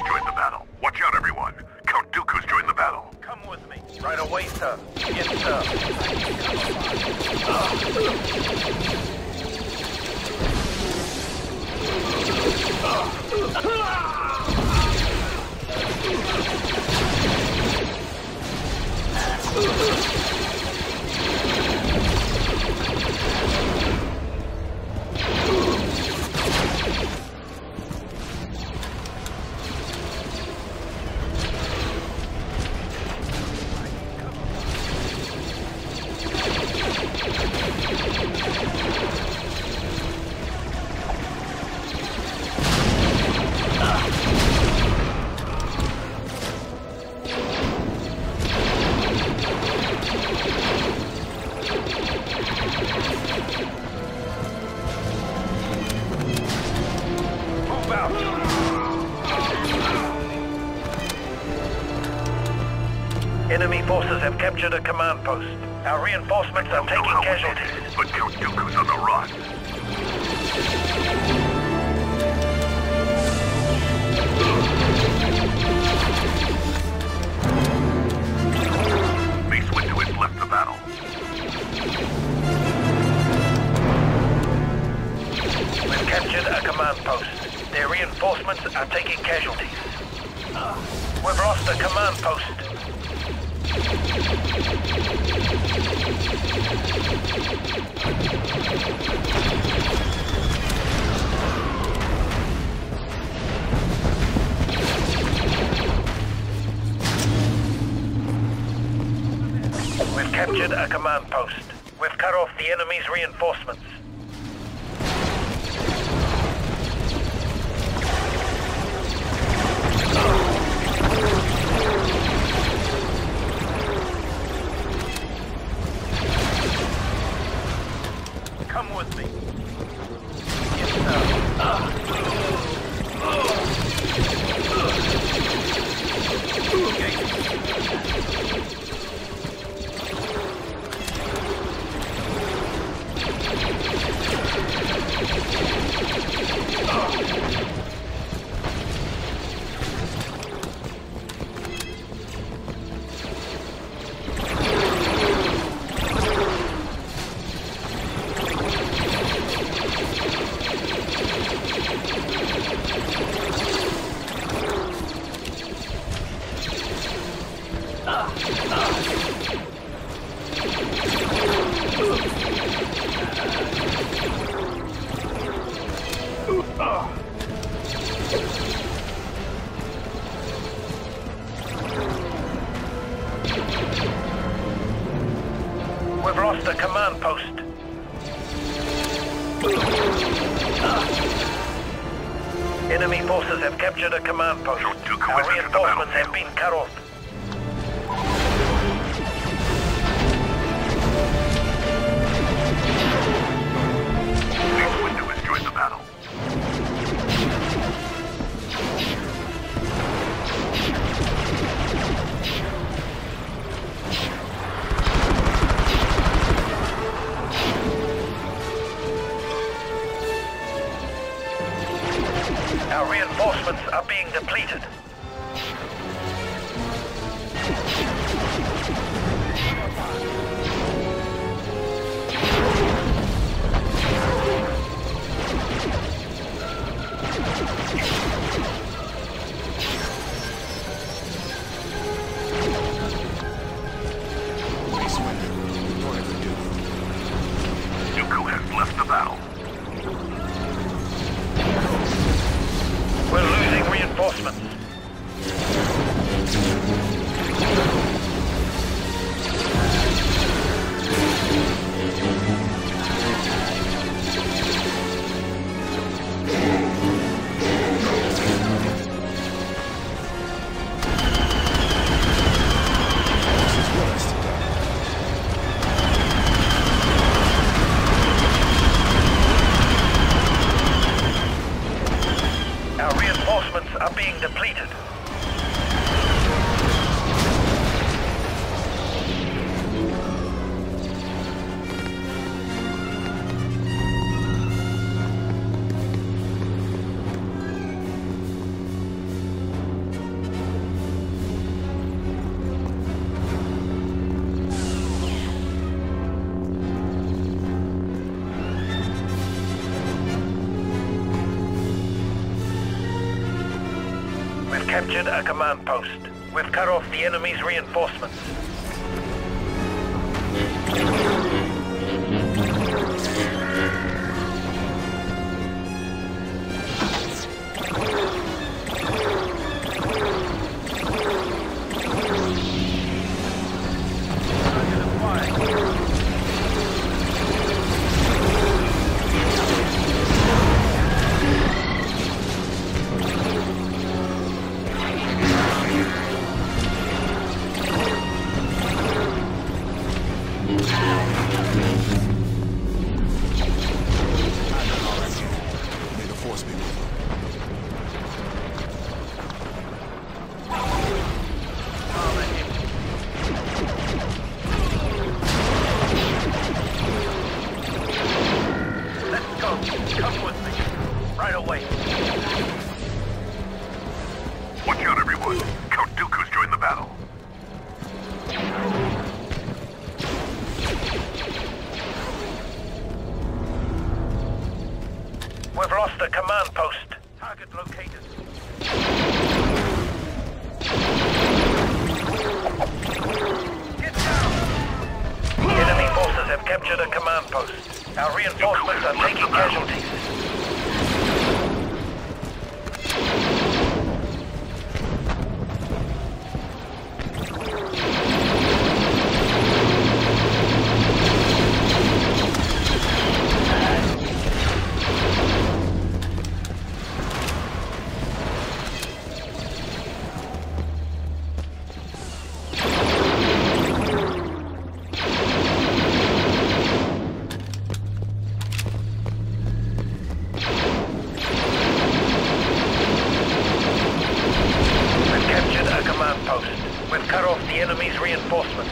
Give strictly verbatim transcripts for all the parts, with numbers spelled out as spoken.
has joined the battle. Watch out, everyone. Count Dooku's joined the battle. Come with me. Right away, sir. Yes, sir. Enemy forces have captured a command post. Our reinforcements are taking casualties. But Count Dooku's on the run. Mace Windu has left the battle. We've captured a command post. Their reinforcements are taking casualties. We've lost a command post. We've captured a command post. We've cut off the enemy's reinforcements. Come with me. Yes, sir. We've lost a command post. Enemy forces have captured a command post. Our reinforcements have been cut off. Mace Windu has joined the battle. Our reinforcements are being depleted. Dooku has left the battle. We're losing reinforcements. Our reinforcements are being depleted. We've captured a command post. We've cut off the enemy's reinforcements. Come with me. Right away. Watch out, everyone. Count Dooku's joined the battle. We've lost a command post. Target located. Get down! Enemy forces have captured a command post. Our reinforcements are taking casualties. We've cut off the enemy's reinforcements.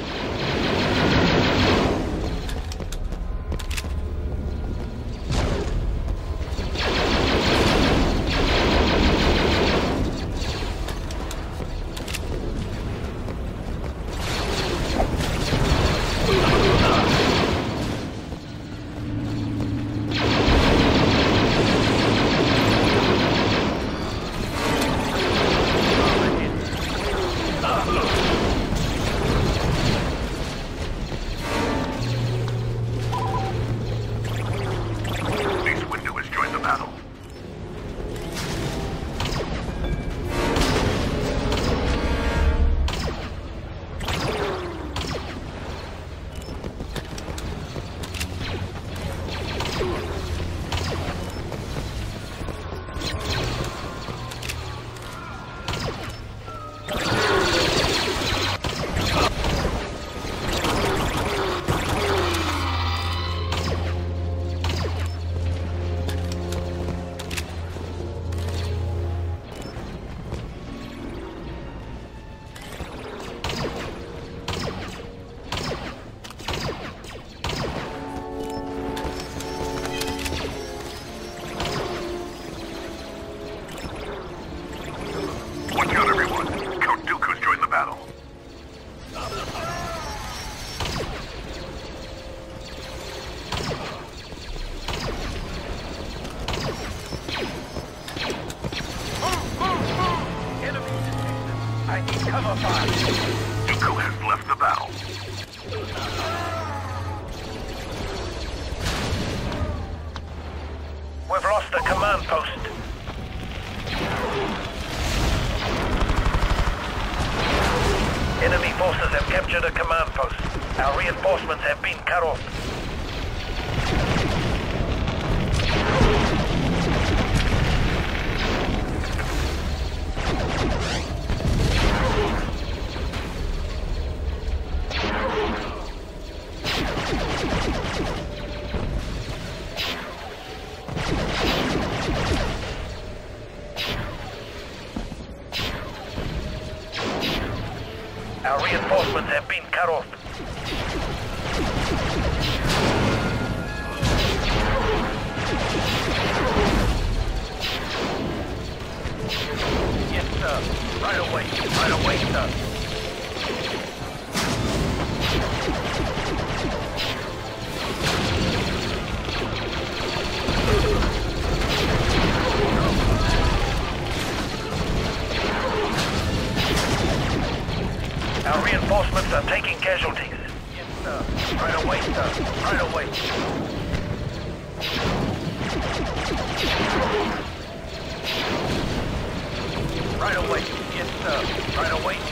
Watch out, everyone. Count Dooku's joined the battle. Enemy detected. I need cover fire. Dooku has left the battle. We've lost a command post. Enemy forces have captured a command post. Our reinforcements have been cut off. Our reinforcements have been cut off. Yes, sir. Right away. Right away, sir.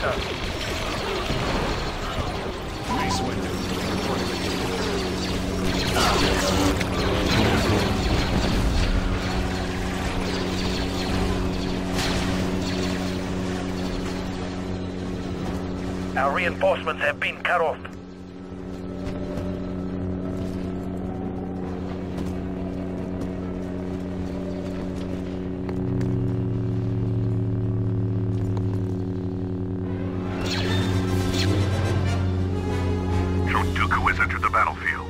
sir. Base window. Our reinforcements have been cut off. Count Dooku has entered the battlefield.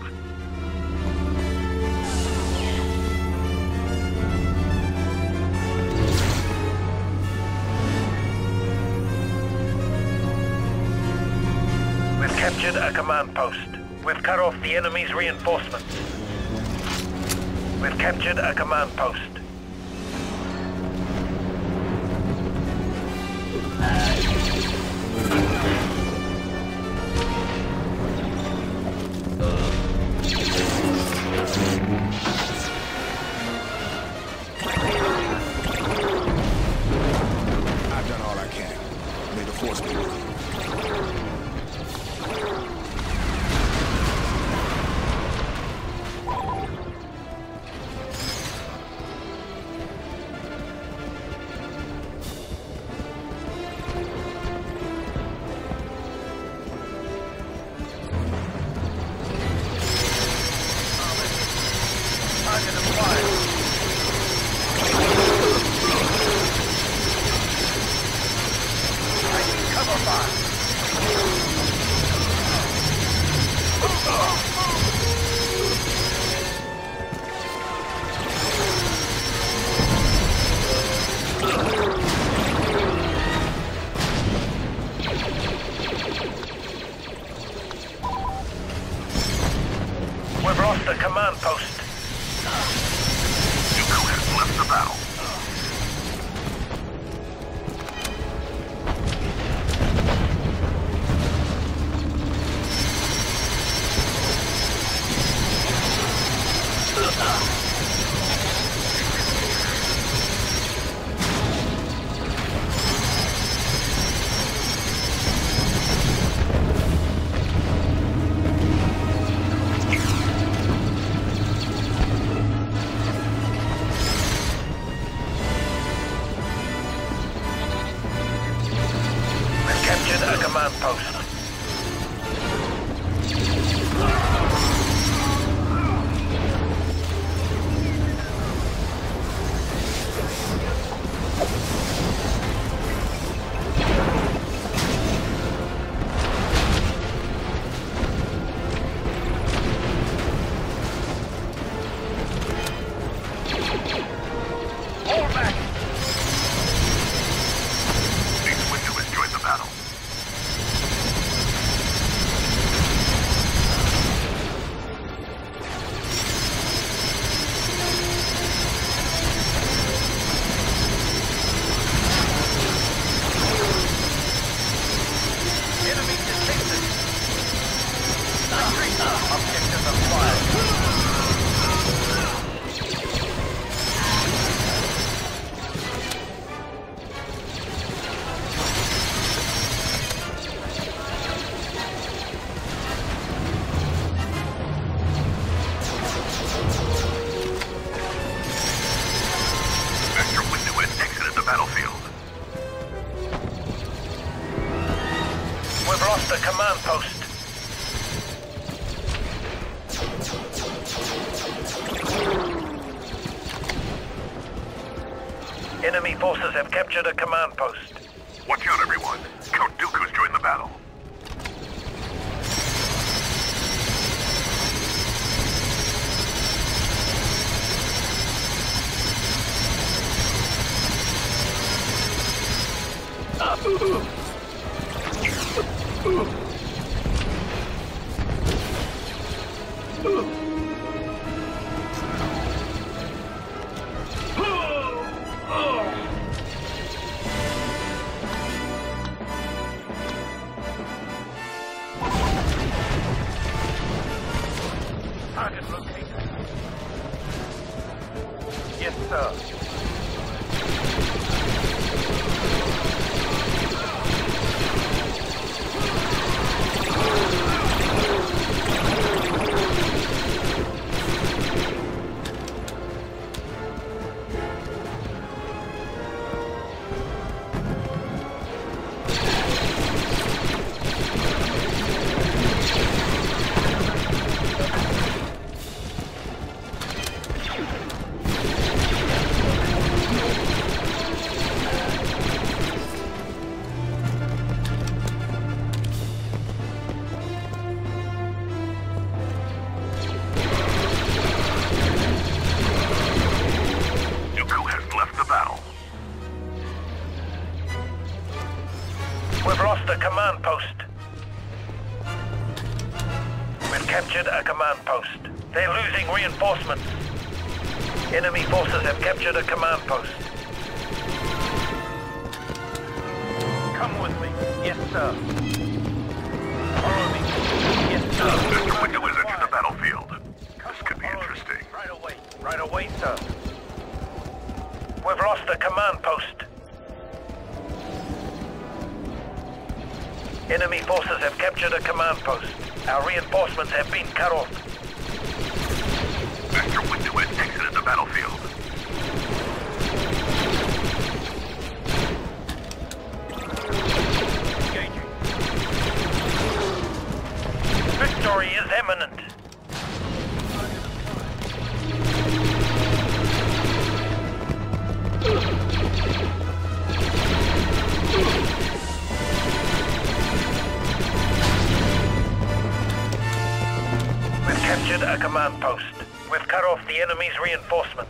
We've captured a command post. We've cut off the enemy's reinforcements. We've captured a command post. I've done all I can. May the force be with you. Target acquired. Taking cover fire. We've lost the command post. Dooku has left the battle. We've captured a command post. Fall back! Base window has joined the battle. Enemy detected. Objective acquired. Master Windu has exited the battlefield. We've lost the command post. Enemy forces have captured a command post. Watch out, everyone. Count Dooku's joined the battle. Target located. Yes, sir. Enemy forces have captured a command post. Come with me. Yes, sir. Follow me. Yes, sir. Mister Windu has entered the battlefield. This could be interesting. Right away. Right away, sir. We've lost a command post. Enemy forces have captured a command post. Our reinforcements have been cut off. Mister Windu has exited the battlefield. Engaging. Victory is imminent. We've captured a command post. We've cut off the enemy's reinforcements.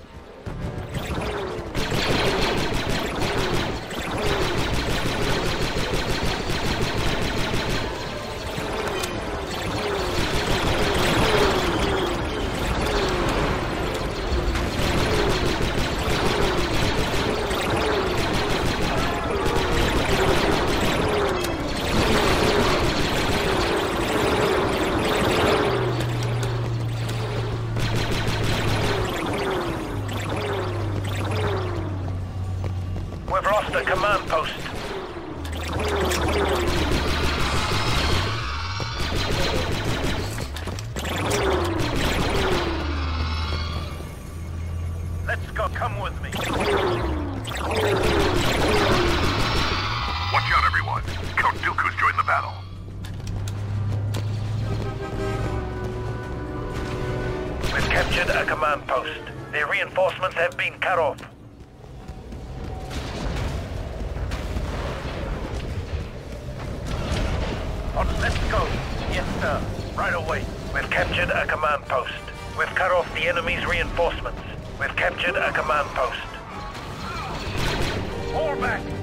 We've lost a command post. Let's go. Come with me. Watch out, everyone. Count Dooku's joined the battle. We've captured a command post. Their reinforcements have been cut off. On, let's go. Yes, sir. Right away. We've captured a command post. We've cut off the enemy's reinforcements. We've captured a command post. Fall back.